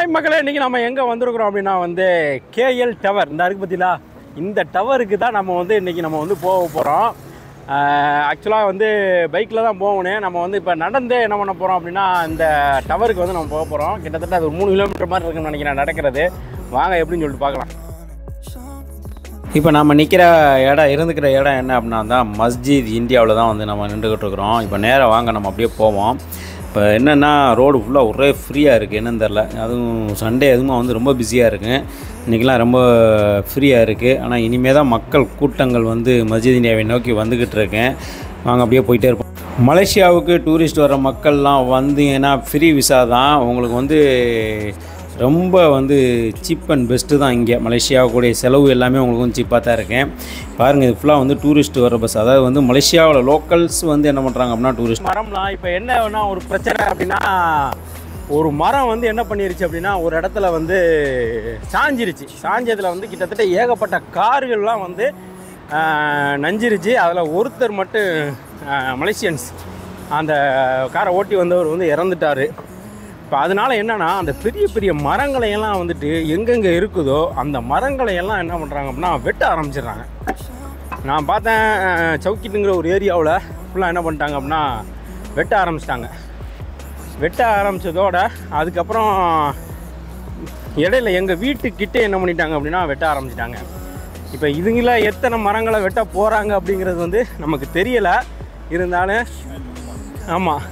Hi மக்களே, இன்றைக்கி நம்ம எங்கே வந்திருக்கிறோம் அப்படின்னா கேஎல் டவர் இந்த இருக்குது பார்த்தீங்களா, இந்த டவருக்கு தான் நம்ம இன்றைக்கி நம்ம போக போகிறோம். ஆக்சுவலாக பைக்கில் தான் போகணும். நம்ம இப்போ நடந்தே என்ன பண்ண போகிறோம் அப்படின்னா இந்த டவருக்கு நம்ம போக போகிறோம். கிட்டத்தட்ட அது ஒரு 3 கிலோமீட்டர் மாதிரி இருக்குன்னு நினைக்கிறேன் நடக்கிறது. வாங்க எப்படின்னு சொல்லிட்டு பார்க்கலாம். இப்போ நம்ம நிற்கிற இருந்துக்கிற இடம் என்ன அப்படின்னா தான் மஸ்ஜித் இந்தியாவில் தான் நம்ம நின்றுக்கிட்டு இருக்கிறோம். இப்போ நேராக வாங்க நம்ம அப்படியே போவோம். இப்போ என்னென்னா ரோடு ஃபுல்லாக ஒரே ஃப்ரீயாக இருக்குது, என்னன்னு தெரில. அதுவும் சண்டே எதுவும் ரொம்ப பிஸியாக இருக்குது. இன்றைக்கெலாம் ரொம்ப ஃப்ரீயாக இருக்குது. ஆனால் இனிமேல் தான் மக்கள் கூட்டங்கள் மஸ்ஜித் இந்தியாவை நோக்கி வந்துக்கிட்டு இருக்கேன். வாங்க அப்படியே போயிட்டே இருப்போம். மலேசியாவுக்கு டூரிஸ்ட் வர மக்கள்லாம் வந்தீங்கன்னா ஃப்ரீ விசா தான். உங்களுக்கு ரொம்ப சீப் அண்ட் பெஸ்ட்டு தான். இங்கே மலேசியாவுடைய செலவு எல்லாமே உங்களுக்கு சீப்பாக தான் இருக்கேன். பாருங்கள், இது ஃபுல்லாக டூரிஸ்ட் வர பஸ். அதாவது மலேசியாவில் லோக்கல்ஸ் என்ன பண்ணுறாங்க அப்படின்னா டூரிஸ்ட் மரம்லாம். இப்போ என்ன ஒரு பிரச்சனை அப்படின்னா, ஒரு மரம் என்ன பண்ணிருச்சு அப்படின்னா ஒரு இடத்துல சாஞ்சிருச்சு. சாஞ்சதில் கிட்டத்தட்ட ஏகப்பட்ட கார்கள்லாம் நஞ்சிருச்சு. அதில் ஒருத்தர் மட்டும் மலேசியன்ஸ் அந்த காரை ஓட்டி வந்தவர் இறந்துட்டார். இப்போ அதனால் என்னென்னா அந்த பெரிய பெரிய மரங்களையெல்லாம் எங்கெங்கே இருக்குதோ அந்த மரங்களையெல்லாம் என்ன பண்ணுறாங்க அப்படின்னா வெட்ட ஆரம்பிச்சிடுறாங்க. நான் பார்த்தேன், சவுக்கிட்டுங்கிற ஒரு ஏரியாவில் ஃபுல்லாக என்ன பண்ணிட்டாங்க அப்படின்னா வெட்ட ஆரம்பிச்சிட்டாங்க. வெட்ட ஆரம்பித்ததோட அதுக்கப்புறம் இடையில எங்கள் வீட்டுக்கிட்டே என்ன பண்ணிட்டாங்க அப்படின்னா வெட்ட ஆரம்பிச்சிட்டாங்க. இப்போ இதுங்கள எத்தனை மரங்களை வெட்ட போகிறாங்க அப்படிங்கிறது நமக்கு தெரியலை. இருந்தாலும் ஆமாம்,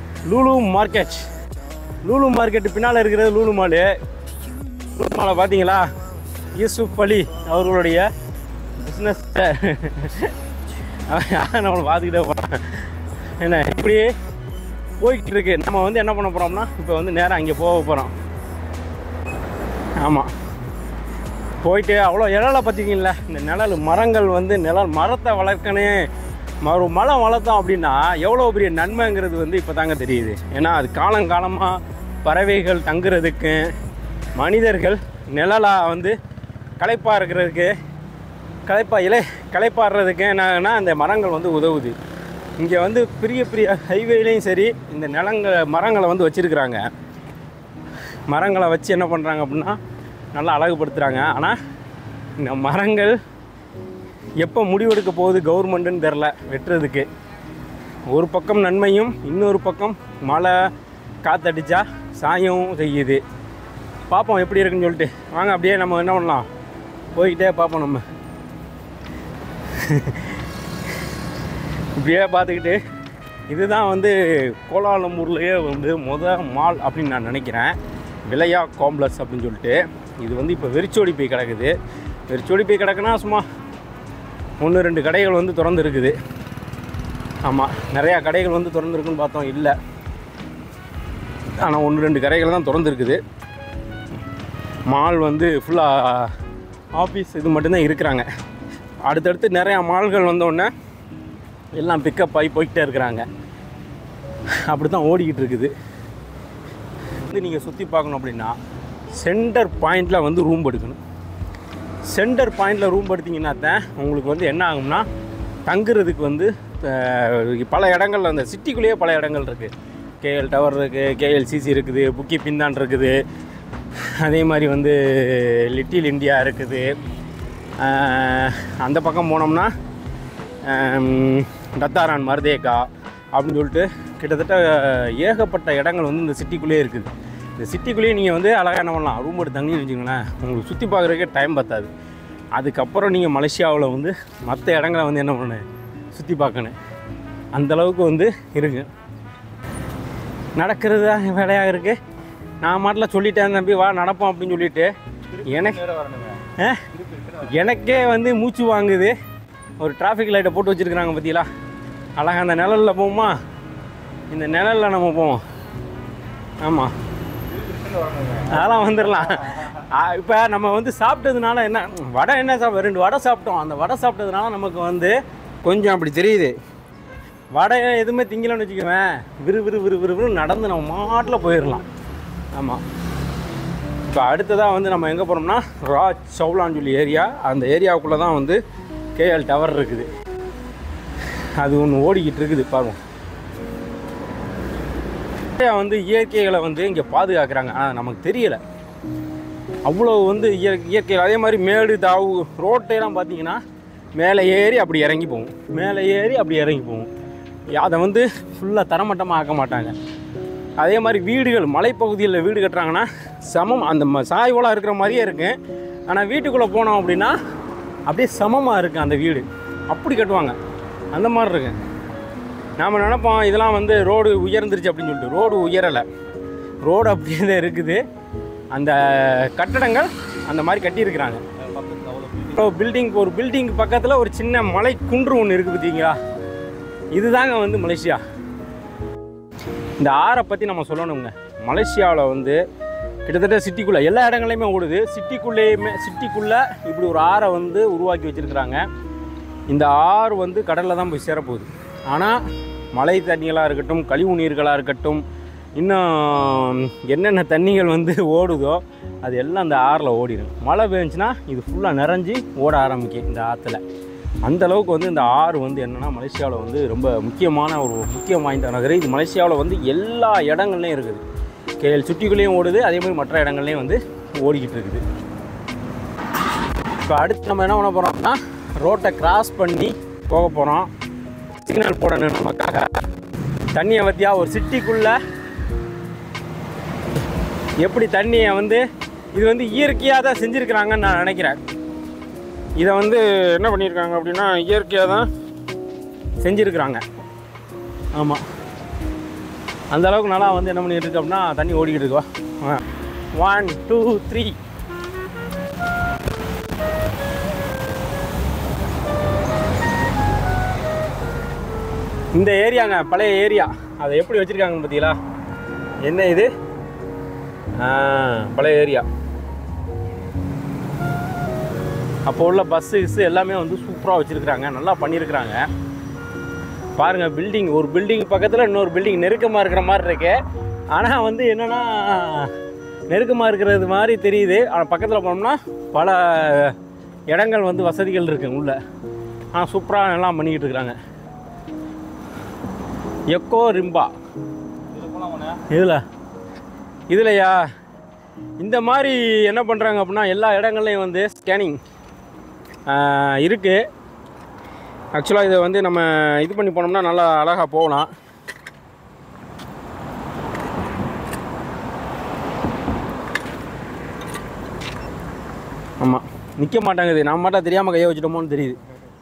லூலு மார்க்கெட்டு பின்னால் இருக்கிறது லூலு மாலை பார்த்தீங்களா? யூசுப் அலி அவர்களுடைய பிஸ்னஸ் நம்மளை பார்த்துக்கிட்டே போகிறோம். என்ன இப்படி போய்கிட்டு இருக்கு. நம்ம என்ன பண்ண போகிறோம்னா இப்போ நேராக அங்கே போக போகிறோம். ஆமாம், போயிட்டு அவ்வளோ நிழலை பார்த்தீங்களா? இந்த நிழல் மரங்கள் நிழல் மரத்தை வளர்க்கணும். ஒரு மரம் வளர்த்தோம் அப்படின்னா எவ்வளோ பெரிய நன்மைங்கிறது இப்போ தாங்க தெரியுது. ஏன்னா அது காலங்காலமாக பறவைகள் தங்குறதுக்கு, மனிதர்கள் நிழலாக களைப்பாக இருக்கிறதுக்கு, களைப்பாடுறதுக்கு என்னன்னா இந்த மரங்கள் உதவுது. இங்கே பெரிய பெரிய ஹைவேலையும் சரி இந்த மரங்களை வச்சுருக்குறாங்க. மரங்களை வச்சு என்ன பண்ணுறாங்க அப்படின்னா நல்லா அழகுபடுத்துகிறாங்க. ஆனால் இந்த மரங்கள் எப்போ முடிவெடுக்க போகுது கவர்மெண்ட்டுன்னு தெரில வெட்டுறதுக்கு. ஒரு பக்கம் நன்மையும், இன்னொரு பக்கம் மழை காற்றடிச்சா சாயவும் செய்யுது. பார்ப்போம் எப்படி இருக்குன்னு சொல்லிட்டு. வாங்க அப்படியே நம்ம என்ன பண்ணலாம், போய்கிட்டே பார்ப்போம். நம்ம இப்படியே பார்த்துக்கிட்டு இதுதான் கோலாலம்பூர்லேயே மால் அப்படின்னு நான் நினைக்கிறேன். விலையா காம்ப்ளெக்ஸ் அப்படின்னு சொல்லிட்டு. இது இப்போ வெறிச்சோடி போய் கிடக்குது. வெறிச்சோடி போய் கிடக்குன்னா சும்மா 1-2 கடைகள் திறந்து இருக்குது. ஆமாம், நிறையா கடைகள் திறந்துருக்குன்னு பார்த்தோம், இல்லை. ஆனால் 1-2 கடைகள் தான் திறந்துருக்குது. மால் ஃபுல்லாக ஆஃபீஸ் இது மட்டும்தான் இருக்கிறாங்க. அடுத்தடுத்து நிறையா மால்கள் வந்தோடனே எல்லாம் பிக்கப் ஆகி போய்கிட்டே இருக்கிறாங்க. அப்படி தான் ஓடிக்கிட்டு இருக்குது. நீங்கள் சுற்றி பார்க்கணும் அப்படின்னா சென்டர் பாயிண்டில் ரூம் எடுக்கணும். சென்டர் பாயிண்டில் ரூம் எடுத்திங்கன்னா தான் உங்களுக்கு என்ன ஆகும்னா தங்குறதுக்கு பல இடங்கள் அந்த சிட்டிக்குள்ளேயே பல இடங்கள் இருக்குது. கேஎல் டவர் இருக்குது, கேஎல்சிசி இருக்குது, புக்கி பிந்தான் இருக்குது, அதே மாதிரி லிட்டில் இந்தியா இருக்குது. அந்த பக்கம் போனோம்னா டத்தாரான் மர்தேகா அப்படின்னு சொல்லிட்டு கிட்டத்தட்ட ஏகப்பட்ட இடங்கள் இந்த சிட்டிக்குள்ளேயே இருக்குது. இந்த சிட்டிக்குள்ளேயே நீங்கள் அழகாக என்ன பண்ணலாம், ரூம் எடுத்து தங்கின்னு வச்சுங்களேன், உங்களுக்கு சுற்றி பார்க்குறதுக்கே டைம் பத்தாது. அதுக்கப்புறம் நீங்கள் மலேசியாவில் மற்ற இடங்களை என்ன பண்ணணும், சுற்றி பார்க்கணும். அந்தளவுக்கு இருக்குது. நடக்கிறது தான் வேலையாக இருக்குது. நான் மாட்டில் சொல்லிட்டேன், தம்பி வா நடப்போம் அப்படின்னு சொல்லிட்டு எனக்கே மூச்சு வாங்குது. ஒரு டிராஃபிக் லைட்டை போட்டு வச்சுருக்குறாங்க பார்த்தீங்களா, அழகாக அந்த நிழலில் போவோமா, இந்த நிழலில் நம்ம போவோம். ஆமாம், அதெல்லாம் வந்துடலாம். இப்போ நம்ம சாப்பிட்டதுனால என்ன வடை என்ன 2 வடை சாப்பிட்டோம். அந்த வடை சாப்பிட்டதுனால நமக்கு கொஞ்சம் அப்படி தெரியுது. வடை எதுவுமே திங்கலன்னு வச்சுக்குவேன், விறு நடந்து நம்ம மாட்டில் போயிடலாம். ஆமாம், இப்போ அடுத்ததாக நம்ம எங்கே போகிறோம்னா ராஜ் சவுலான்னு சொல்லி ஏரியா. அந்த ஏரியாவுக்குள்ளே தான் கேஎல் டவர் இருக்குது. அது ஒன்று ஓடிக்கிட்டு இருக்குது பாருங்கள். இயற்கைகளை இங்கே பாதுகாக்கிறாங்க. ஆனால் நமக்கு தெரியலை. அவ்வளோ வந்து இயற்கை. அதே மாதிரி மேடு தாவு ரோட்டையெல்லாம் பார்த்தீங்கன்னா மேலே ஏறி அப்படி இறங்கி போகும், மேலே ஏறி அப்படி இறங்கி போகும். அதை வந்து ஃபுல்லாக தரமட்டமாக ஆக்க மாட்டாங்க. அதே மாதிரி வீடுகள் மலைப்பகுதியில் வீடு கட்டுறாங்கன்னா சமம் அந்த சாய்வலாக இருக்கிற மாதிரியே இருக்குது. ஆனால் வீட்டுக்குள்ளே போனோம் அப்படின்னா அப்படியே சமமாக இருக்குது அந்த வீடு, அப்படி கட்டுவாங்க. அந்த மாதிரி இருக்கு. நாம் நினைப்போம் இதெல்லாம் வந்து ரோடு உயர்ந்துருச்சு அப்படின்னு சொல்லிட்டு. ரோடு உயரலை, ரோடு அப்படியே தான் இருக்குது. அந்த கட்டடங்கள் அந்த மாதிரி கட்டியிருக்கிறாங்க. இப்போ ஒரு பில்டிங் பக்கத்தில் ஒரு சின்ன மலை குன்று ஒன்று இருக்குது பார்த்தீங்களா, இதுதாங்க வந்து மலேசியா. இந்த ஆறை பற்றி நம்ம சொல்லணுங்க. மலேசியாவில் வந்து கிட்டத்தட்ட சிட்டிக்குள்ளே எல்லா இடங்களையுமே ஓடுது. சிட்டிக்குள்ளே இப்படி ஒரு ஆறை வந்து உருவாக்கி வச்சுருக்குறாங்க. இந்த ஆறு வந்து கடலில் தான் போய் சேரப்போகுது. ஆனால் மழை தண்ணிகளாக இருக்கட்டும், கழிவு நீர்களாக இருக்கட்டும், இன்னும் என்னென்ன தண்ணிகள் வந்து ஓடுதோ அது எல்லாம் அந்த ஆறில் ஓடிடும். மழை பெஞ்சுன்னா இது ஃபுல்லாக நிறைஞ்சி ஓட ஆரம்பிக்கும் இந்த ஆற்றுல. அந்தளவுக்கு வந்து இந்த ஆறு வந்து என்னென்னா மலேசியாவில் வந்து ரொம்ப முக்கியம் வாய்ந்த நகர். இது மலேசியாவில் வந்து எல்லா இடங்கள்லையும் இருக்குது. KL சுற்றிக்குள்ளேயும் ஓடுது, அதே மாதிரி மற்ற இடங்கள்லையும் வந்து ஓடிக்கிட்டு இருக்குது. இப்போ அடுத்து நம்ம என்ன பண்ண போகிறோம்னா ரோட்டை கிராஸ் பண்ணி போக போகிறோம். சிக்னல் போடணும் நமக்காக. தண்ணியை பற்றியா ஒரு சிட்டிக்குள்ளே எப்படி தண்ணியை வந்து இது வந்து இயற்கையாக தான் செஞ்சுருக்கிறாங்கன்னு நான் நினைக்கிறேன். இதை வந்து என்ன பண்ணியிருக்காங்க அப்படின்னா இயற்கையாக தான் செஞ்சுருக்குறாங்க. ஆமாம், அந்தளவுக்கு நல்லா வந்து என்ன பண்ணிட்டு இருக்கு அப்படின்னா தண்ணி ஓடிக்கிட்டு இருக்கா. 1 2 3 இந்த ஏரியாங்க பழைய ஏரியா. அதை எப்படி வச்சுருக்காங்கன்னு பார்த்தீங்களா? என்ன இது? பழைய ஏரியா. அப்போ உள்ள பஸ்ஸு எல்லாமே வந்து சூப்பராக வச்சுருக்குறாங்க, நல்லா பண்ணியிருக்கிறாங்க. பாருங்கள், ஒரு பில்டிங் பக்கத்தில் இன்னொரு பில்டிங் நெருக்கமாக இருக்கிற மாதிரி இருக்கு. ஆனால் வந்து என்னென்னா நெருக்கமாக இருக்கிறது மாதிரி தெரியுது. ஆனால் பக்கத்தில் போனோம்னா பல இடங்கள் வந்து வசதிகள் இருக்குது உள்ள. ஆனால் சூப்பராக எல்லாம் பண்ணிக்கிட்டு இருக்கிறாங்க. எக்கோ ரிம்பா இதுலையா இந்த மாதிரி என்ன பண்ணுறாங்க அப்படின்னா எல்லா இடங்கள்லையும் வந்து ஸ்கேனிங் இருக்குது. ஆக்சுவலாக இதை வந்து நம்ம இது பண்ணி போனோம்னா நல்லா அழகாக போகலாம். ஆமாம், நிற்க மாட்டாங்குது. நம்ம மட்டும் தெரியாமல் கையை வச்சுட்டோமோன்னு தெரியுது.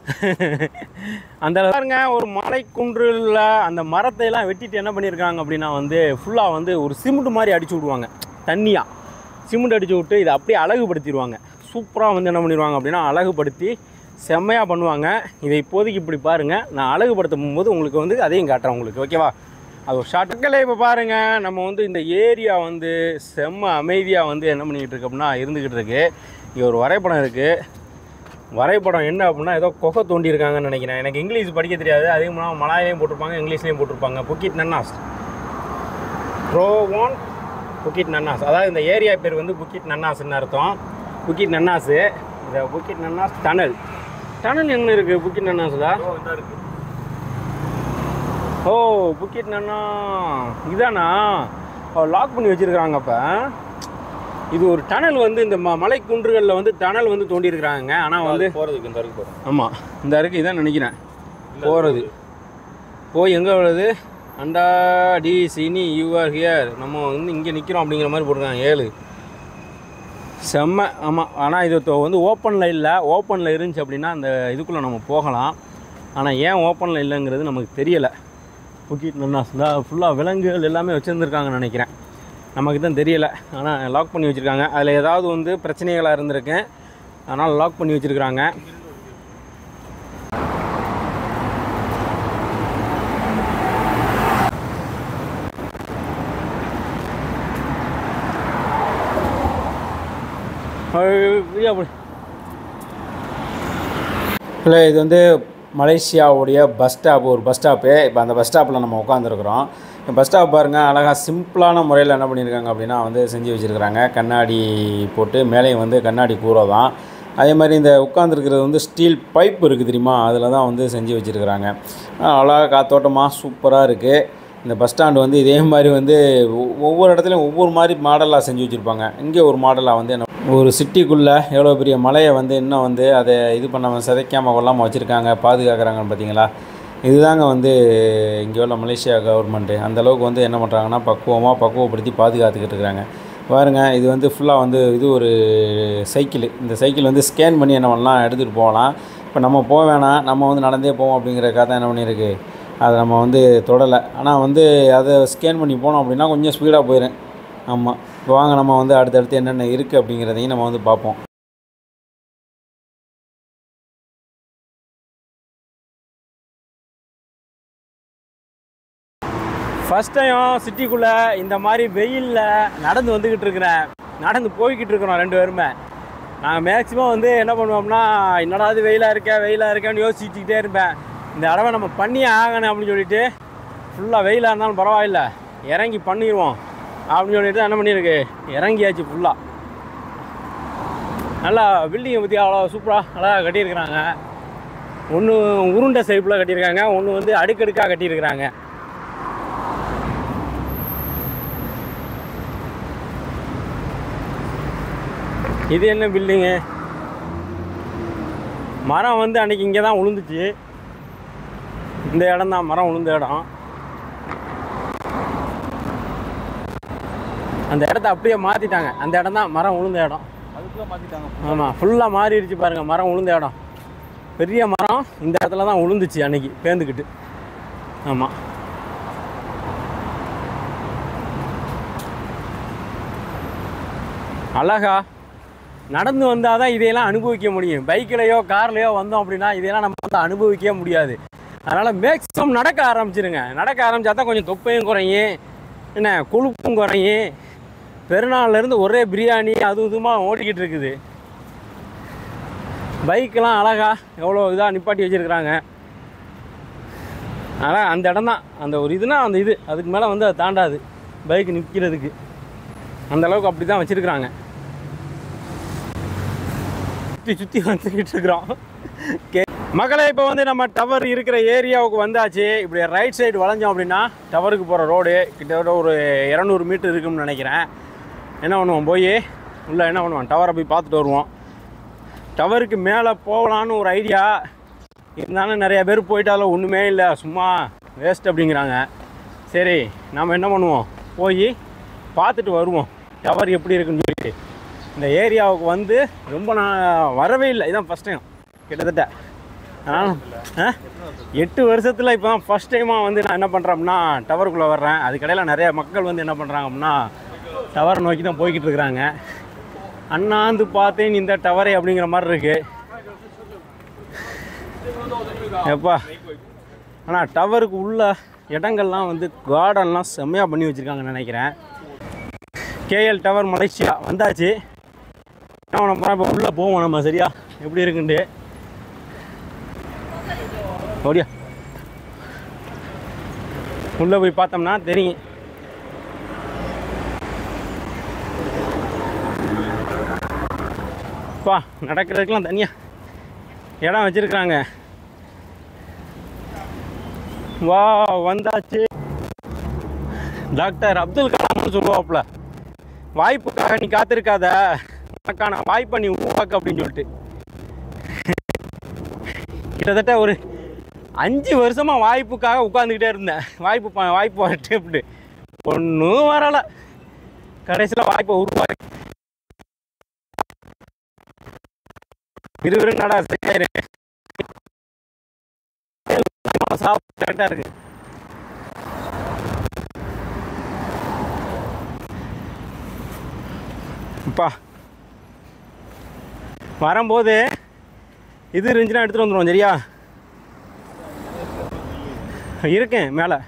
அந்த பாருங்க, ஒரு மலை குன்றில் அந்த மரத்தையெல்லாம் வெட்டிட்டு என்ன பண்ணியிருக்காங்க அப்படின்னா வந்து ஃபுல்லாக வந்து ஒரு சிமெண்ட் மாதிரி அடிச்சு விடுவாங்க. தண்ணியாக சிமெண்ட் அடித்து விட்டு இதை அப்படியே அழகுபடுத்திடுவாங்க. சூப்பராக வந்து என்ன பண்ணிடுவாங்க அப்படின்னா அழகுபடுத்தி செம்மையாக பண்ணுவாங்க. இதை இப்போதைக்கு இப்படி பாருங்கள். நான் அழகுபடுத்தும் போது உங்களுக்கு வந்து அதையும் காட்டுறேன் உங்களுக்கு, ஓகேவா? அது ஒரு ஷார்ட்கட்டில் இப்போ பாருங்கள். நம்ம வந்து இந்த ஏரியா வந்து செம்ம அமைதியாக வந்து என்ன பண்ணிக்கிட்டு இருக்கு அப்படின்னா இருந்துக்கிட்டு இருக்கு. இங்கே ஒரு வரைபடம் இருக்குது. வரைபடம் என்ன அப்படின்னா ஏதோ குகை தோண்டியிருக்காங்கன்னு நினைக்கிறேன். எனக்கு இங்கிலீஷ் படிக்க தெரியாது. அதிகமாக மலாயிலையும் போட்டிருப்பாங்க, இங்கிலீஷ்லேயும் போட்டிருப்பாங்க. புக்கிட் நன்னாஸ், ப்ரோவான் புக்கிட் நன்னாஸ். அதாவது இந்த ஏரியா பேர் வந்து புக்கிட் நன்னாஸ்ன்னு அர்த்தம். புக்கிட் நன்னாஸு. இந்த புக்கிட் நன்னாஸ் டனல் எங்கே இருக்குது? புக்கிட் நன்னாஸில் ஓ புக்கிட் நன்னா இதானா லாக் பண்ணி வச்சுருக்குறாங்க. அப்போ இது ஒரு டனல் வந்து இந்த மலை குன்றுகளில் வந்து டனல் வந்து தோண்டியிருக்கிறாங்க. ஆனால் வந்து போகிறதுக்கு இந்த அருக்கு போகிறோம். ஆமாம், இந்த அருக்கு இதான் நினைக்கிறேன் போகிறது. போய் எங்கே வருது? அண்டா டி சினி யூஆர் ஹியர். நம்ம வந்து இங்கே நிற்கிறோம் அப்படிங்கிற மாதிரி போட்டிருக்காங்க. 7 செம்ம. ஆமாம், ஆனால் இது வந்து ஓப்பனில் இல்லை. ஓப்பனில் இருந்துச்சு அப்படின்னா அந்த இதுக்குள்ளே நம்ம போகலாம். ஆனால் ஏன் ஓப்பனில் இல்லைங்கிறது நமக்கு தெரியலை. புக்கிட் நன்னாஸ் தான் ஃபுல்லாக விலங்குகள் எல்லாமே வச்சுருந்துருக்காங்கன்னு நினைக்கிறேன். நமக்கு தான் தெரியலை. ஆனால் லாக் பண்ணி வச்சுருக்காங்க. அதில் ஏதாவது வந்து பிரச்சனைகளாக இருந்திருக்கு, அதனால் லாக் பண்ணி வச்சுருக்குறாங்க. இல்லை, இது வந்து மலேசியாவுடைய பஸ் ஸ்டாப், ஒரு பஸ் ஸ்டாப்பு. இப்போ அந்த பஸ் ஸ்டாப்பில் நம்ம உட்காந்துருக்குறோம். பஸ் ஸ்டாப் பாருங்கள், அழகாக சிம்பிளான முறையில் என்ன பண்ணியிருக்காங்க அப்படின்னா வந்து செஞ்சு வச்சுருக்குறாங்க. கண்ணாடி போட்டு மேலேயும் வந்து கண்ணாடி கூரை தான். அதே மாதிரி இந்த உட்காந்துருக்கிறது வந்து ஸ்டீல் பைப் இருக்குது தெரியுமா, அதில் தான் வந்து செஞ்சு வச்சுருக்குறாங்க. அழகாக காத்தோட்டமாக சூப்பராக இருக்குது. இந்த பஸ் ஸ்டாண்டு வந்து இதே மாதிரி வந்து ஒவ்வொரு இடத்துலையும் ஒவ்வொரு மாதிரி மாடலாக செஞ்சு வச்சுருப்பாங்க. இங்கே ஒரு மாடலாக வந்து ஒரு சிட்டிக்குள்ளே எவ்வளோ பெரிய மலையை வந்து இன்னும் வந்து அதை இது பண்ணாமல் சிதைக்காமல் கொள்ளாமல் வச்சுருக்காங்க, பாதுகாக்கிறாங்கன்னு பார்த்தீங்களா? இதுதாங்க வந்து இங்கே உள்ள மலேசியா கவர்மெண்ட்டு அந்தளவுக்கு வந்து என்ன பண்ணுறாங்கன்னா பக்குவப்படுத்தி பாதுகாத்துக்கிட்டு இருக்கிறாங்க. பாருங்கள், இது வந்து ஃபுல்லாக வந்து இது ஒரு சைக்கிள். இந்த சைக்கிள் வந்து ஸ்கேன் பண்ணி என்ன பண்ணலாம், எடுத்துகிட்டு போகலாம். இப்போ நம்ம போக வேணாம், நம்ம வந்து நடந்தே போவோம் அப்படிங்கிறக்காக தான் என்ன பண்ணியிருக்கு, அதை நம்ம வந்து தொடலை. ஆனால் வந்து அதை ஸ்கேன் பண்ணி போனோம் அப்படின்னா கொஞ்சம் ஸ்பீடாக போயிடும். ஆமாம், இப்போ வாங்க நம்ம வந்து அடுத்தடுத்து என்னென்ன இருக்குது அப்படிங்கிறதையும் நம்ம வந்து பார்ப்போம். ஃபஸ்ட் டைம் சிட்டிக்குள்ளே இந்த மாதிரி வெயிலில் நடந்து வந்துக்கிட்டு இருக்கிறேன், நடந்து போய்கிட்டு இருக்கிறோம் 2 பேருமே. நாங்கள் மேக்ஸிமம் வந்து என்ன பண்ணுவோம்னா, என்னடாது வெயிலாக இருக்கேன்னு யோசிச்சுக்கிட்டே இருப்பேன். இந்த தடவை நம்ம பண்ணியே ஆகணும் அப்படின்னு சொல்லிட்டு ஃபுல்லாக வெயிலாக இருந்தாலும் பரவாயில்ல, இறங்கி பண்ணிடுவோம் அப்படின்னு சொல்லிட்டு என்ன பண்ணியிருக்கு, இறங்கியாச்சு. ஃபுல்லாக நல்லா பில்டிங்கை பற்றி அவ்வளோ சூப்பராக அழகாக கட்டியிருக்கிறாங்க. ஒன்று உருண்டை ஷேப்பில் கட்டியிருக்காங்க, ஒன்று வந்து அடுக்கடுக்காக கட்டியிருக்கிறாங்க. இது என்ன பில்டிங்கு? மரம் வந்து அன்றைக்கி இங்கே தான் விழுந்துச்சு. இந்த இடம் தான் மரம் விழுந்த இடம். அந்த இடத்த அப்படியே மாற்றிட்டாங்க. அந்த இடம் தான் மரம் விழுந்த இடம். அதுக்குள்ளே மாற்றிட்டாங்க. ஆமாம், ஃபுல்லாக மாறிடுச்சு பாருங்கள். மரம் விழுந்த இடம், பெரிய மரம் இந்த இடத்துல தான் விழுந்துச்சு அன்றைக்கி பேர்ந்துக்கிட்டு. ஆமாம், அழகா நடந்து வந்தால் தான் இதையெல்லாம் அனுபவிக்க முடியும். பைக்கிலையோ கார்லையோ வந்தோம் அப்படின்னா இதையெல்லாம் நம்ம வந்து அனுபவிக்கவே முடியாது. அதனால் மேக்ஸிமம் நடக்க ஆரம்பிச்சிருங்க. நடக்க ஆரம்பித்தா தான் கொஞ்சம் தொப்பையும் குறையும், என்ன கொழுப்பும் குறையும். பெருநாள்லேருந்து ஒரே பிரியாணி அதுவும் இதுமாக ஓடிக்கிட்டு இருக்குது. பைக்கெலாம் அழகா எவ்வளோ இதாக நிப்பாட்டி வச்சுருக்குறாங்க. அதனால் அந்த இடம் தான் அந்த ஒரு இதுனா அந்த இது, அதுக்கு மேலே வந்து அதை தாண்டாது பைக் நிற்கிறதுக்கு. அந்தளவுக்கு அப்படி தான் வச்சுருக்குறாங்க. சுற்றி வந்துக்கிட்டு இருக்கிறோம். மக்களை இப்போ வந்து நம்ம டவர் இருக்கிற ஏரியாவுக்கு வந்தாச்சு. இப்படி ரைட் சைடு வளைஞ்சோம் அப்படின்னா டவருக்கு போகிற ரோடு கிட்டத்தட்ட ஒரு 200 மீட்டர் இருக்குன்னு நினைக்கிறேன். என்ன பண்ணுவோம், போய் உள்ளே என்ன பண்ணுவோம், டவரை போய் பார்த்துட்டு வருவோம். டவருக்கு மேலே போகலான்னு ஒரு ஐடியா இருந்தாலும் நிறையா பேர் போயிட்டு அதில் ஒன்றுமே இல்லை, சும்மா வேஸ்ட் அப்படிங்கிறாங்க. சரி, நம்ம என்ன பண்ணுவோம், போய் பார்த்துட்டு வருவோம் டவர் எப்படி இருக்குன்னு சொல்லிட்டு. இந்த ஏரியாவுக்கு வந்து ரொம்ப நான் வரவே இல்லை, இதுதான் ஃபஸ்ட் டைம் கிட்டத்தட்ட. ஆனால் 8 வருஷத்தில் இப்போ தான் ஃபஸ்ட் டைமாக வந்து நான் என்ன பண்ணுறேன்னா டவருக்குள்ளே வர்றேன். அதுக்கடையில் நிறைய மக்கள் வந்து என்ன பண்ணுறாங்க அப்படின்னா டவரை நோக்கி தான் போய்கிட்டு இருக்கிறாங்க. அண்ணாந்து பார்த்தேன் இந்த டவரை அப்படிங்கிற மாதிரி இருக்குது எப்பா. ஆனால் டவருக்கு உள்ள இடங்கள்லாம் வந்து கார்டன்லாம் செம்மையாக பண்ணி வச்சுருக்காங்கன்னு நினைக்கிறேன். கேஎல் டவர் மலேசியா வந்தாச்சு. நம்ம இப்போ உள்ளே போவோம் நம்ம, சரியா எப்படி இருக்குன்ட்டு. ஓடியா உள்ளே போய் பார்த்தோம்னா தெரியும். அப்பா, நடக்கிறதுக்கெலாம் தனியாக இடம் வச்சுருக்காங்க. வா, வந்தாச்சு. டாக்டர் அப்துல் கலாம்னு சொல்லுவாப்புல, வாய்ப்புக்காக நீ காத்திருக்காத, உனக்கான வாய்ப்பை நீ உருவாக்கு அப்படின்னு சொல்லிட்டு. கிட்டத்தட்ட ஒரு 5 வருஷமாக வாய்ப்புக்காக உட்காந்துக்கிட்டே இருந்தேன். வாய்ப்பு வரட்டு அப்படி ஒன்றும் வரலை. கடைசியில் வாய்ப்பை உருவாக்கி விறுவிறு நடா சரியாயிரு. சாப்பிட்டு கரெக்டாக இருக்கு. இப்பா வரும்போது இது இருந்துச்சுன்னா எடுத்துகிட்டு வந்துடுவோம், சரியா? இருக்கேன் மேலே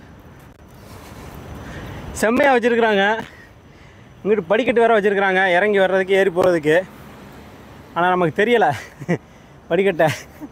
செம்மையாக வச்சுருக்குறாங்க. இங்கிட்டு படிக்கட்டு வேறு வச்சுருக்குறாங்க இறங்கி வர்றதுக்கு ஏறி போகிறதுக்கு. ஆனால் நமக்கு தெரியலை படிக்கட்டை.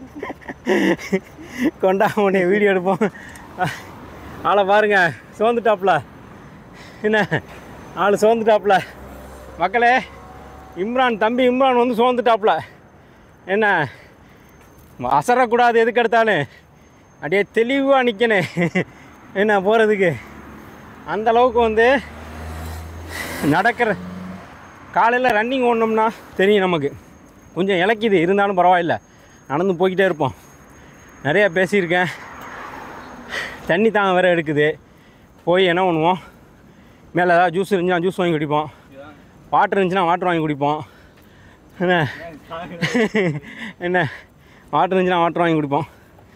கொண்டா உடனே வீடியோ எடுப்போம். ஆளை பாருங்க, சோர்ந்துட்டாப்புல. என்ன ஆள் சோர்ந்துட்டாப்புல மக்களே. இம்ரான் தம்பி இம்ரான் வந்து சோர்ந்துட்டாப்புல. என்ன அசரக்கூடாது, எதுக்கு எடுத்தாலும் அப்படியே தெளிவாக நிற்கணும். என்ன போகிறதுக்கு அந்த அளவுக்கு வந்து நடக்கிற காலையில் ரன்னிங் ஓடணும்னா தெரியும் நமக்கு கொஞ்சம் இலக்கிது, இருந்தாலும் பரவாயில்ல, நடந்து போய்கிட்டே இருப்போம். நிறையா பேசியிருக்கேன். தண்ணி தாங்க வேறு எடுக்குது. போய் என்ன பண்ணுவோம், மேலே ஏதாவது ஜூஸ் இருந்துச்சுன்னா ஜூஸ் வாங்கி குடிப்போம், வாட்டர் இருந்துச்சுன்னா வாட்டர் வாங்கி குடிப்போம். என்ன என்ன வாட்டர் இருந்துச்சுன்னா வாட்டர் வாங்கி குடிப்போம்.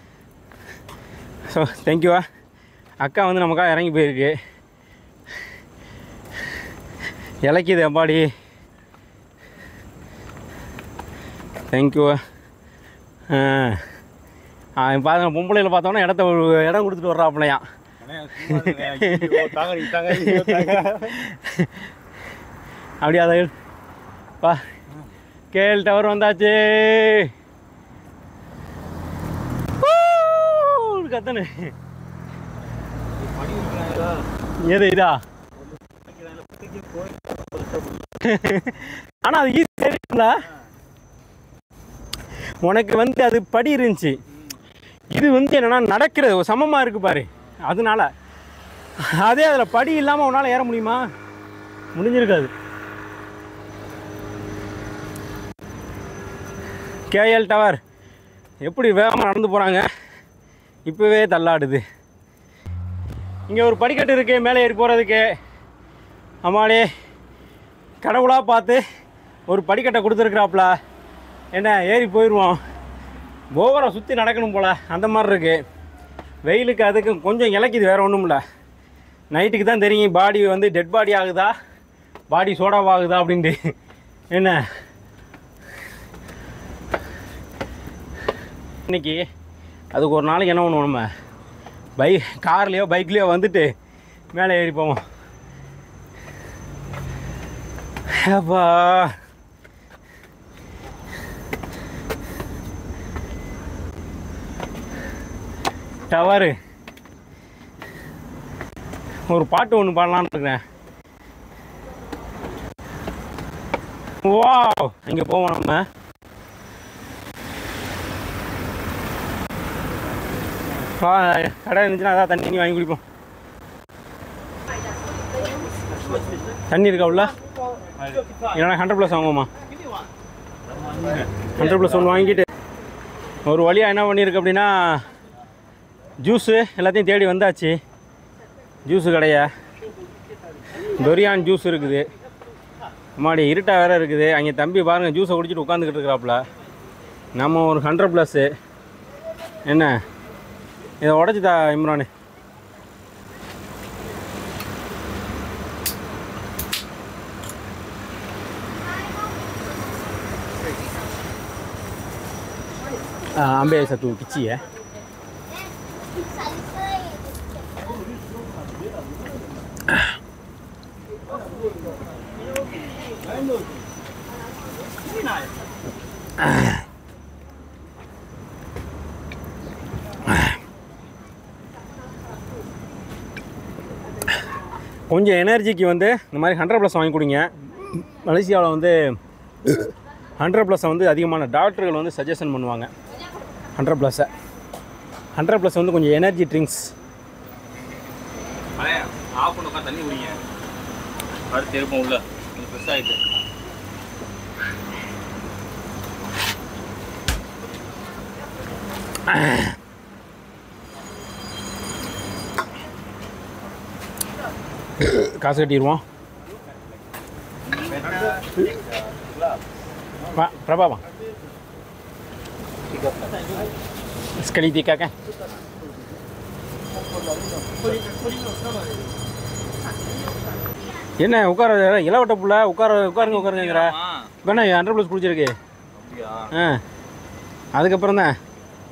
ஸோ தேங்க்யூவா. அக்கா வந்து நமக்காக இறங்கி போயிருக்கு. இலக்கிது அப்பாடி. தேங்க்யூவா. பாருங்க, பொம்பளையில் பார்த்தோன்னா இடம் கொடுத்துட்டு வர்றாப்பிலையா. அப்படியா பா. கேஎல் டவர் வந்தாச்சு. கத்தனு எது இதா? ஆனால் அது ஈஸி தெரியுங்களா? உனக்கு வந்து அது படி இருந்துச்சு, இது வந்து என்னன்னா நடக்கிறது சமமாக இருக்குது பாரு, அதனால. அதே அதில் படி இல்லாமல் உன்னால் ஏற முடியுமா? முடிஞ்சிருக்காது. கேஎல் டவர் எப்படி வேகமாக நடந்து போகிறாங்க, இப்போவே தள்ளாடுது. இங்கே ஒரு படிக்கட்டு இருக்குது மேலே ஏறி போகிறதுக்கு. அம்மாடே, கடவுளாக பார்த்து ஒரு படிக்கட்டை கொடுத்துருக்குறாப்புல. என்ன ஏறி போயிடுவோம். ஓவரை சுற்றி நடக்கணும் போல் அந்த மாதிரி இருக்குது. வெயிலுக்கு அதுக்கு கொஞ்சம் இலக்கிது, வேறு ஒன்றும் இல்லை. நைட்டுக்கு தான் தெரியும் பாடி வந்து டெட் பாடி ஆகுதா பாடி சோடாவாகுதா அப்படின்ட்டு. என்ன இன்றைக்கி அதுக்கு ஒரு நாளைக்கு என்ன பண்ணுவோம், நம்ம கார்லேயோ பைக்லேயோ வந்துட்டு மேலே ஏறி போவோம். அப்பா டவரு ஒரு பாட்டு ஒன்று பாடலான்னு இருக்கிறேன். வா இங்கே போவோம் நம்ம. கடை இருந்துச்சுன்னா அதான் தண்ணி வாங்கி குடிப்போம். தண்ணி இருக்கா உள்ள? இல்லைனா 100+ வாங்குவோமா? 100+ ஒன்று வாங்கிட்டு ஒரு வழியாக என்ன பண்ணியிருக்கு அப்படின்னா, ஜூஸு எல்லாத்தையும் தேடி வந்தாச்சு. ஜூஸு கடையை டொரியான் ஜூஸ் இருக்குது. அம்மாடி இருட்டாக வேறு இருக்குது. அங்கே தம்பி பாருங்கள் ஜூஸை குடிச்சிட்டு உட்காந்துக்கிட்டு இருக்கிறாப்புல. நம்ம ஒரு 100+ என்ன இதை உடச்சிதா இம்ரானு. ambil satu kecil ya. கொஞ்சம் எனர்ஜிக்கு வந்து இந்த மாதிரி 100+ வாங்கி கொடுங்க. மலேசியாவில் வந்து 100+ வந்து அதிகமான டாக்டர்கள் வந்து சஜஷன் பண்ணுவாங்க. 100+ வந்து கொஞ்சம் எனர்ஜி ட்ரிங்க்ஸ். ஆஃப் பண்ண உட்காந்து தண்ணி குடிங்க. அடுத்து இருப்போம் உள்ள கொஞ்சம் ஃப்ரெஷ் ஆகிட்டு. காசு கட்டிடுவோம். வா பிரபா வா. sekali tiga kan? என்ன உட்கார இளவட்ட புள்ள உட்காருங்கிற வேணா 100+ குடிச்சிருக்கு. அதுக்கப்புறம் தான்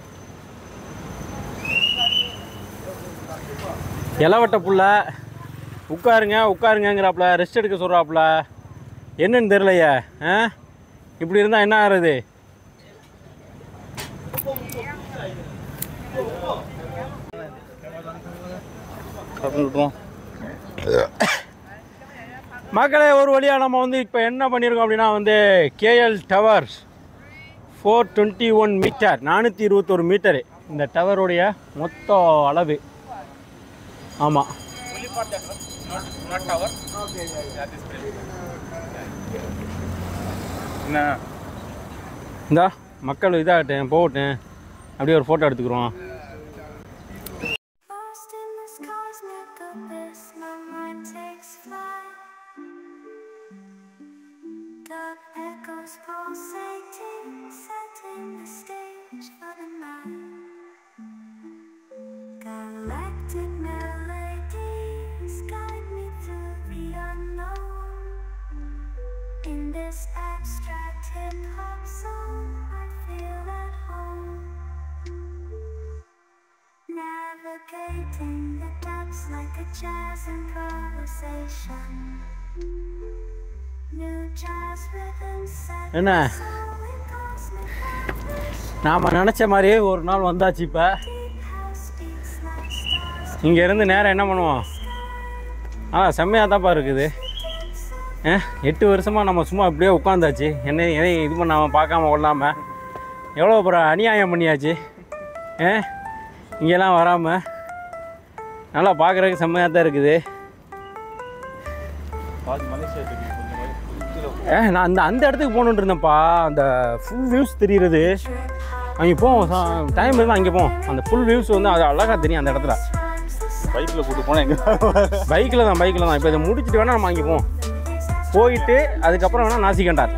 இளவட்ட புள்ள உட்காருங்கிறாப்புல, ரெஸ்ட் எடுக்க சொல்கிறாப்புல. என்னன்னு தெரியலையே. இப்படி இருந்தால் என்ன ஆகுறது? மக்களே, ஒரு வழியாக நம்ம வந்து இப்போ என்ன பண்ணியிருக்கோம் அப்படின்னா வந்து கேஎல் டவர் 421 மீட்டர், 421 மீட்டரு இந்த டவருடைய மொத்த அளவு. ஆமாம். Only for that, not tower. Okay, yeah, this place. என்ன இந்தா மக்கள் இதாகட்டேன் போகட்டேன், அப்படியே ஒரு ஃபோட்டோ எடுத்துக்கிறோம். Galactic melodies guide me through the unknown. In this abstract hip-hop song, I feel at home. Navigating the depths like a jazz improvisation. New jazz rhythms set என்ன my soul in cosmic vibration. நாம் நினச்ச மாதிரியே ஒரு நாள் வந்தாச்சு. இப்போ Deep house beats like stars. இங்கேருந்து நேரம் என்ன பண்ணுவோம்? செம்மையாக தான்ப்பா இருக்குது. 8 வருஷமாக நம்ம சும்மா அப்படியே உட்காந்தாச்சு. எதையும் இது பண்ணாமல் பார்க்காம கொள்ளாமல் எவ்வளோ அப்புறம் அநியாயம் பண்ணியாச்சு. இங்கெல்லாம் வராமல் நல்லா பார்க்குறதுக்கு செம்மையாக தான் இருக்குது. நான் அந்த இடத்துக்கு போகணுன்ட்டு இருந்தேன்ப்பா. அந்த ஃபுல் வியூஸ் தெரிகிறது. அங்கே போவோம், டைம் இருந்தால் அங்கே போவோம். அந்த ஃபுல் வியூஸ் வந்து அது அழகாக தெரியும் அந்த இடத்துல. பைக்கில் கூட்டு போனால் எங்கே? பைக்கில் தான் இப்போ இதை முடிச்சுட்டு வேணால் நம்ம அங்கே போவோம். போயிட்டு அதுக்கப்புறம் வேணால் நாசிகண்டார்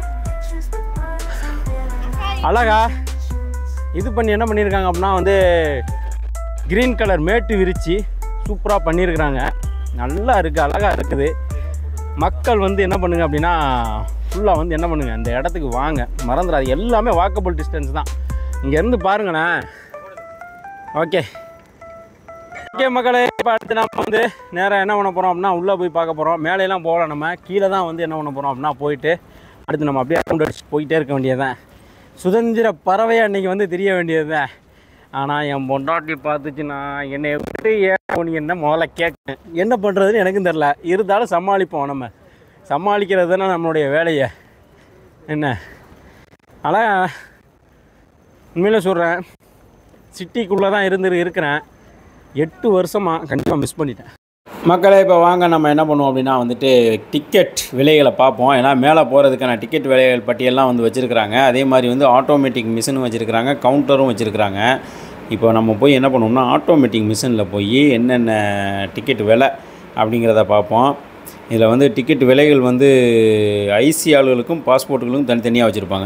அழகா இது பண்ணி என்ன பண்ணியிருக்காங்க அப்படின்னா வந்து க்ரீன் கலர் மேட்டு விரித்து சூப்பராக பண்ணியிருக்கிறாங்க. நல்லா இருக்குது, அழகாக இருக்குது. மக்கள் வந்து என்ன பண்ணுங்க அப்படின்னா ஃபுல்லாக வந்து என்ன பண்ணுங்கள், அந்த இடத்துக்கு வாங்க, மறந்துடாது. எல்லாமே வாக்கபிள் டிஸ்டன்ஸ் தான். இங்கேருந்து பாருங்கண்ணே. ஓகே மக்களே, இப்போ அடுத்து நம்ம வந்து நேராக என்ன பண்ண போகிறோம் அப்படின்னா உள்ளே போய் பார்க்க போகிறோம். மேலையெல்லாம் போகல, நம்ம கீழே தான் வந்து என்ன பண்ண போகிறோம் அப்படின்னா போயிட்டு அடுத்து நம்ம அப்படியே ரவுண்ட் அடிச்சு போயிட்டே இருக்க வேண்டியதுதான். சுதந்திர பறவையாக அன்றைக்கி வந்து தெரிய வேண்டியது தான். ஆனால் என் பொண்டாட்டி பார்த்துச்சுன்னா என்னை விட்டு ஏன் என்ன முதல்ல கேட்கேன். என்ன பண்ணுறதுன்னு எனக்கும் தெரில. இருந்தாலும் சமாளிப்போம். நம்ம சமாளிக்கிறது தானே நம்மளுடைய வேலையை. என்ன ஆனால் உண்மையில சொல்கிறேன், சிட்டிக்குள்ளே தான் இருக்கிறேன். 8 வருஷமாக கண்டிப்பாக மிஸ் பண்ணிட்டேன். மக்களே, இப்போ வாங்க நம்ம என்ன பண்ணுவோம் அப்படின்னா வந்துட்டு டிக்கெட் விலைகளை பார்ப்போம். ஏன்னா மேலே போகிறதுக்கான டிக்கெட் விலைகள் பட்டியெல்லாம் வந்து வச்சுருக்கிறாங்க. அதே மாதிரி வந்து ஆட்டோமேட்டிக் மிஷினும் வச்சுருக்கிறாங்க, கவுண்டரும் வச்சுருக்கிறாங்க. இப்போ நம்ம போய் என்ன பண்ணுவோம்னா ஆட்டோமேட்டிக் மிஷினில் போய் என்னென்ன டிக்கெட் விலை அப்படிங்கிறத பார்ப்போம். இதில் வந்து டிக்கெட் விலைகள் வந்து ஐசி ஆளுகளுக்கும் பாஸ்போர்ட்டுகளுக்கும் தனித்தனியாக வச்சுருப்பாங்க.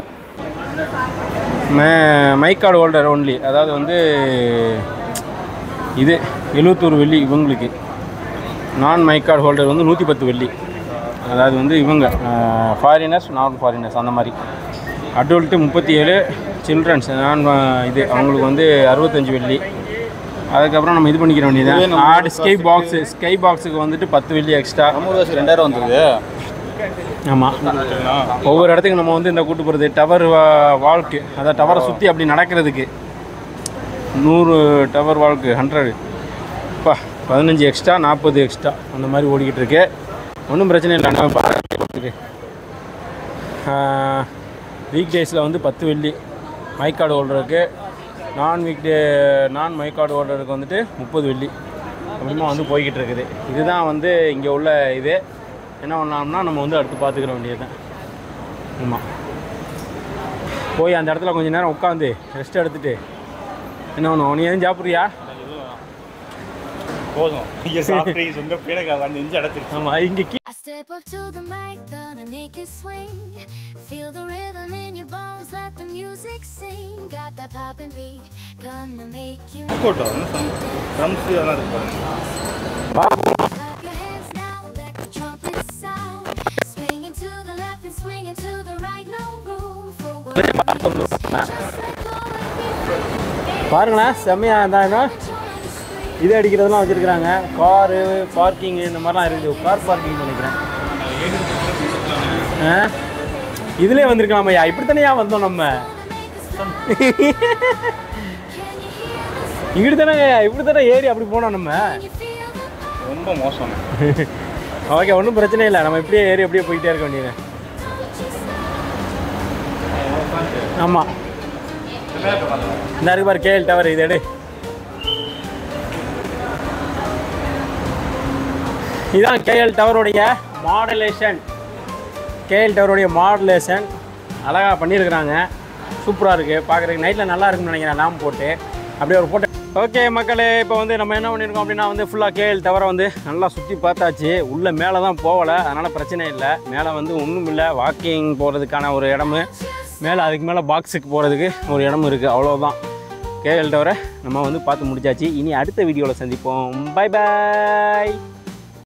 மை கார்டு ஹோல்டர் ஒன்லி, அதாவது வந்து இது 71 வெள்ளி இவங்களுக்கு. நான் மை கார்டு ஹோல்டர் வந்து 110 வெள்ளி. அதாவது வந்து இவங்க ஃபாரினர்ஸ், நான் ஃபாரினர்ஸ் அந்த மாதிரி. அடல்ட்டு 37, சில்ட்ரன்ஸ் நான் இது அவங்களுக்கு வந்து 65 வெள்ளி. அதுக்கப்புறம் நம்ம இது பண்ணிக்கிற வேண்டியது ஆடு ஸ்கை பாக்ஸுக்கு வந்துட்டு 10 வெள்ளி எக்ஸ்ட்ரா. 2000 வந்துருது. ஆமாம், ஒவ்வொரு இடத்துக்கு நம்ம வந்து இந்த கூட்டு போகிறது டவர் வால்க்கு, அதாவது டவரை சுற்றி அப்படி நடக்கிறதுக்கு 100 டவர் வால்க்கு 100 இப்போ 15 எக்ஸ்ட்ரா, 40 எக்ஸ்ட்ரா அந்த மாதிரி ஓடிக்கிட்டு இருக்கு. ஒன்றும் பிரச்சனை இல்லை. நம்ம பார்த்துட்டு வீக் டேஸில் வந்து 10 வெள்ளி மை கார்டு ஹோல்டருக்கு, நான் மை கார்டு ஹோல்டருக்கு வந்துட்டு 30 வெள்ளி அப்படிமா வந்து போய்கிட்டு இருக்குது. இதுதான் வந்து இங்கே உள்ள இது. என்ன பண்ணலாம்னா நம்ம வந்து அடுத்து பார்த்துக்கிற வேண்டியது தான். ஆமாம், போய் அந்த இடத்துல கொஞ்சம் நேரம் உட்காந்து ரெஸ்ட் எடுத்துகிட்டு என்ன பண்ணுவோம். நீ எதுவும் சாப்பிட்றியா? போதும், இங்கே சாப்பிட்டு சொந்த பேடை வந்து இஞ்சி அடைச்சிருச்சு. ஆமாம், இங்கே I step up to the mic, gonna make it swing. Feel the rhythm in your bones, let the music sing. Got that poppin' beat, gonna make you போட்டோம் ட்ரம்ஸ் எல்லாம் இருக்கு. clap your hands now, let the trumpets sound. Swinging to the left and swinging to the right, no room for words. Just let go and be free. பாருங்களேன், செம்மையாக இருந்தாங்கன்னா இது அடிக்கிறதுலாம் வச்சுருக்குறாங்க. Car parking இந்த மாதிரிலாம் இருக்குது. கார் பார்க்கிங் நினைக்கிறேன். இதுலேயே வந்திருக்கலாம் ஐயா. இப்படி தானே வந்தோம் நம்ம. இப்படி தானே ஏறி அப்படி போனோம் நம்ம. ரொம்ப மோசம். ஓகே, ஒன்றும் பிரச்சனை இல்லை. நம்ம இப்படியே ஏறி அப்படியே போயிட்டே இருக்க வேண்டியது. ஆமாம், இந்த இருக்கு பாரு கேஎல் டவர். இது எடு. இதுதான் கேஎல் டவருடைய மாடுலேஷன். கேஎல் டவருடைய மாடுலேஷன் அழகாக பண்ணியிருக்கிறாங்க. சூப்பராக இருக்குது பார்க்குறதுக்கு. நைட்டில் நல்லா இருக்குன்னு நினைக்கிறேன் லேம்ப் போட்டு அப்படியே ஒரு போட்டோ. ஓகே மக்களே, இப்போ வந்து நம்ம என்ன பண்ணியிருக்கோம் அப்படின்னா வந்து ஃபுல்லாக கேஎல் டவரை வந்து நல்லா சுற்றி பார்த்தாச்சு. உள்ளே மேலே தான் போகலை, அதனால் பிரச்சனை இல்லை. மேலே வந்து ஒன்றும் இல்லை, வாக்கிங் போகிறதுக்கான ஒரு இடமு, மேலே அதுக்கு மேலே பாக்ஸுக்கு போகிறதுக்கு ஒரு இடமும் இருக்குது. அவ்வளோதான். கேஎல் டவரை நம்ம வந்து பார்த்து முடிச்சாச்சு. இனி அடுத்த வீடியோவில் சந்திப்போம். பை பாய்.